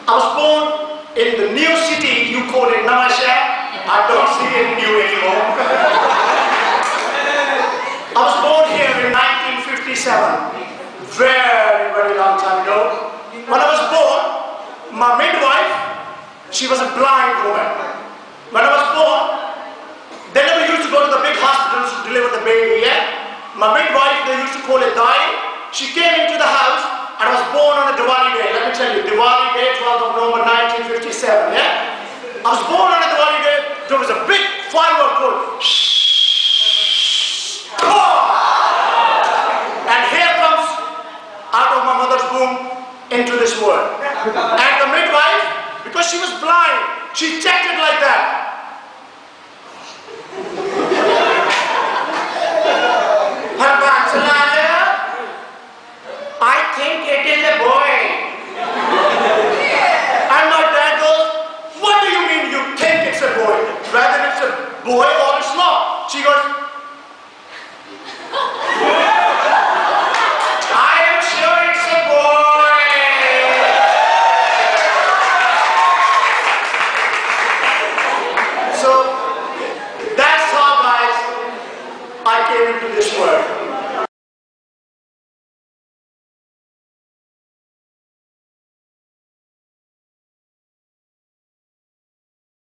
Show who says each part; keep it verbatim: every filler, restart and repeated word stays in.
Speaker 1: I was born in the new city, you call it Navashehar. I don't see it new anymore. I was born here in nineteen fifty-seven. Very, very long time ago. When I was born, my midwife, she was a blind woman. When I was born, they never used to go to the big hospitals to deliver the baby, yeah? My midwife, they used to call it Dai. She came into the house and I was born on a Diwali day. Let me tell you, Diwali day, twelfth of November nineteen fifty-seven, yeah? I was born on a Diwali day. There was a big firework called shh. And here comes out of my mother's womb into this world. And the midwife, because she was blind, she checked it like that. I think it is a boy. And my dad goes, what do you mean you think it's a boy? Whether it's a boy or